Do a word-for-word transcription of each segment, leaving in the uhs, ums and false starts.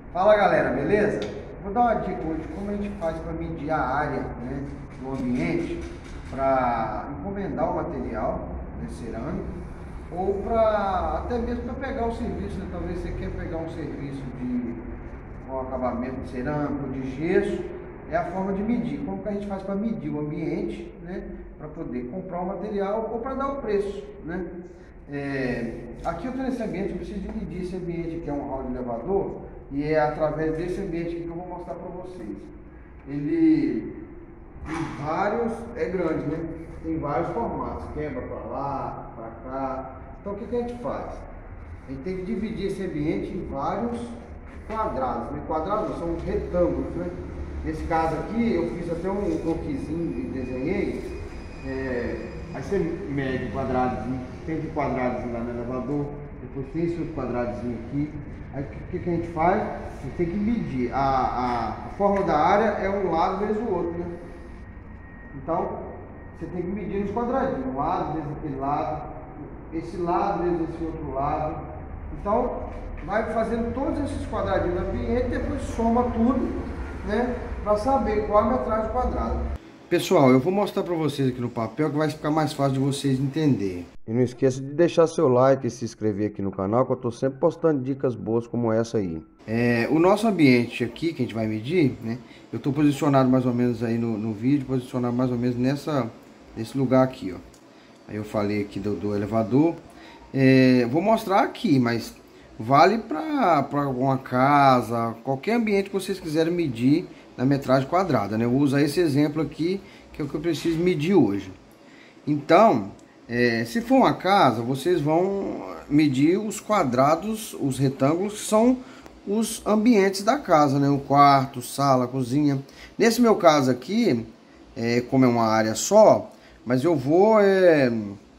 Fala galera, beleza? Vou dar uma dica hoje de como a gente faz para medir a área, né, do ambiente para encomendar o material, né, cerâmico, ou para até mesmo para pegar o serviço, né? Talvez você quer pegar um serviço de um acabamento de cerâmico, de gesso, é a forma de medir. Como que a gente faz para medir o ambiente, né, para poder comprar o material ou para dar o preço, né? É, aqui eu estou nesse ambiente, eu preciso de medir esse ambiente aqui, é um hall de elevador, e é através desse ambiente aqui que eu vou mostrar para vocês. Ele tem vários, é grande, né? Tem vários formatos, quebra para lá, para cá. Então o que, que a gente faz? A gente tem que dividir esse ambiente em vários quadrados, né? Quadrados são retângulos, né? Nesse caso aqui eu fiz até um croquisinho e desenhei. É, aí você mede quadradozinho, tem esse quadradozinho lá no elevador, depois tem esse outro quadradozinho aqui. Aí o que, que a gente faz? A gente tem que medir. A, a, a forma da área é um lado vezes o outro, né? Então você tem que medir os quadradinhos, um lado vezes aquele lado, esse lado vezes esse outro lado. Então vai fazendo todos esses quadradinhos no ambiente e depois soma tudo, né? Para saber qual a metragem quadrada. Pessoal, eu vou mostrar para vocês aqui no papel que vai ficar mais fácil de vocês entenderem. E não esqueça de deixar seu like e se inscrever aqui no canal, que eu estou sempre postando dicas boas como essa aí. É, o nosso ambiente aqui, que a gente vai medir, né? Eu estou posicionado mais ou menos aí no, no vídeo, posicionado mais ou menos nessa, nesse lugar aqui, ó. Aí eu falei aqui do, do elevador. É, vou mostrar aqui, mas vale para alguma casa, qualquer ambiente que vocês quiserem medir na metragem quadrada, né? Eu vou usar esse exemplo aqui, que é o que eu preciso medir hoje. Então, é, se for uma casa, vocês vão medir os quadrados, os retângulos, que são os ambientes da casa, né? O quarto, sala, cozinha. Nesse meu caso aqui, é, como é uma área só, mas eu vou é,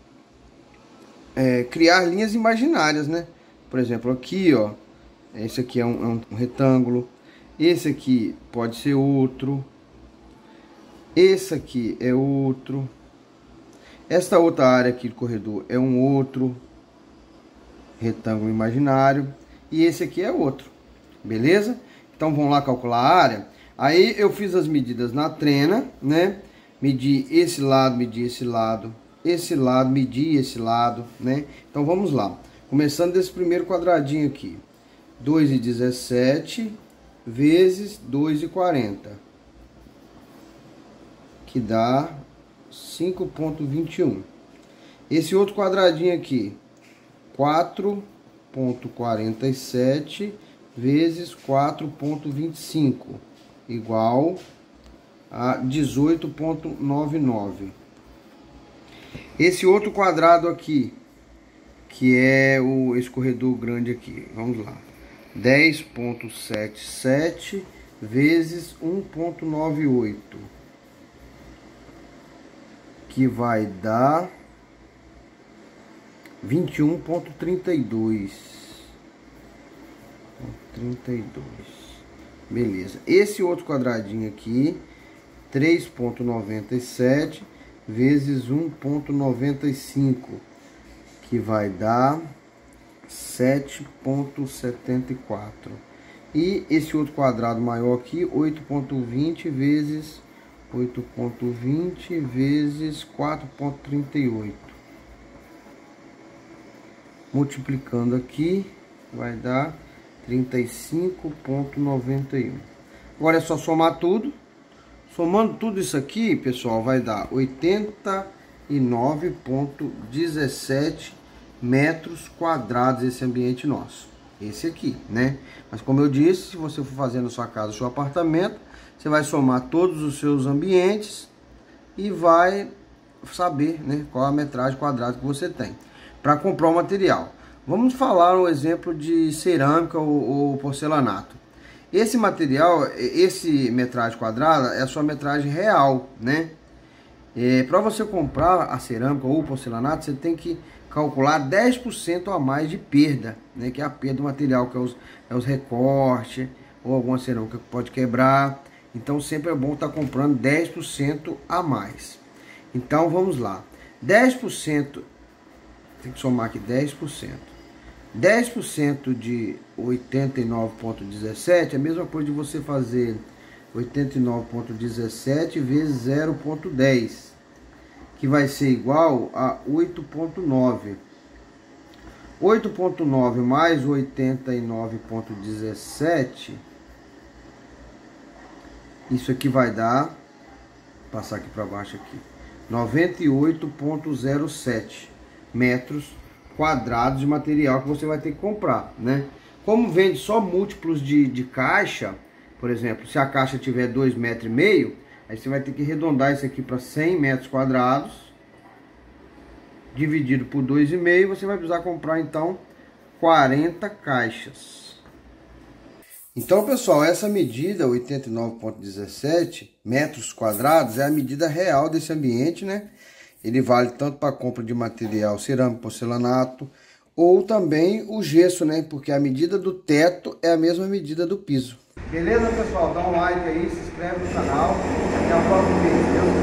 é, criar linhas imaginárias, né? Por exemplo, aqui, ó, esse aqui é um, é um retângulo. Esse aqui pode ser outro. Esse aqui é outro. Esta outra área aqui do corredor é um outro retângulo imaginário. E esse aqui é outro. Beleza? Então vamos lá calcular a área. Aí eu fiz as medidas na trena, né? Medi esse lado, medi esse lado. Esse lado, medi esse lado, né? Então vamos lá. Começando desse primeiro quadradinho aqui. dois e dezessete vezes dois e quarenta, que dá cinco ponto vinte e um. Esse outro quadradinho aqui, quatro ponto quarenta e sete vezes quatro ponto vinte e cinco, igual a dezoito ponto noventa e nove. Esse outro quadrado aqui, que é o esse corredor grande aqui, vamos lá. dez ponto setenta e sete vezes um ponto noventa e oito, que vai dar vinte e um ponto trinta e dois. trinta e dois. Beleza. Esse outro quadradinho aqui, três ponto noventa e sete vezes um ponto noventa e cinco, que vai dar sete ponto setenta e quatro. E esse outro quadrado maior aqui, oito ponto vinte vezes oito ponto vinte vezes quatro ponto trinta e oito. Multiplicando aqui, vai dar trinta e cinco ponto noventa e um. Agora é só somar tudo. Somando tudo isso aqui, pessoal, vai dar oitenta e nove ponto dezessete metros quadrados esse ambiente nosso, esse aqui, né? Mas como eu disse, se você for fazer na sua casa, seu apartamento, você vai somar todos os seus ambientes e vai saber, né, qual a metragem quadrada que você tem para comprar o material. Vamos falar um exemplo de cerâmica ou, ou porcelanato. Esse material, esse metragem quadrada é a sua metragem real, né? É, para você comprar a cerâmica ou o porcelanato, você tem que calcular dez por cento a mais de perda, né? Que é a perda do material, que é os, é os recortes, ou alguma cerâmica que pode quebrar. Então sempre é bom estar comprando dez por cento a mais. Então vamos lá. dez por cento, tem que somar aqui dez por cento. dez por cento de oitenta e nove ponto dezessete é a mesma coisa de você fazer oitenta e nove ponto dezessete vezes zero ponto dez, que vai ser igual a oito ponto nove. oito ponto nove mais oitenta e nove ponto dezessete, isso aqui vai dar, vou passar aqui para baixo aqui, noventa e oito ponto zero sete metros quadrados de material que você vai ter que comprar, né? Como vende só múltiplos de, de caixa, por exemplo, se a caixa tiver dois metros e meio, aí você vai ter que arredondar isso aqui para cem metros quadrados, dividido por dois vírgula cinco, você vai precisar comprar então quarenta caixas. Então, pessoal, essa medida oitenta e nove ponto dezessete metros quadrados é a medida real desse ambiente, né? Ele vale tanto para compra de material cerâmico, porcelanato, ou também o gesso, né? Porque a medida do teto é a mesma medida do piso. Beleza, pessoal? Dá um like aí, se inscreve no canal. Até o próximo vídeo.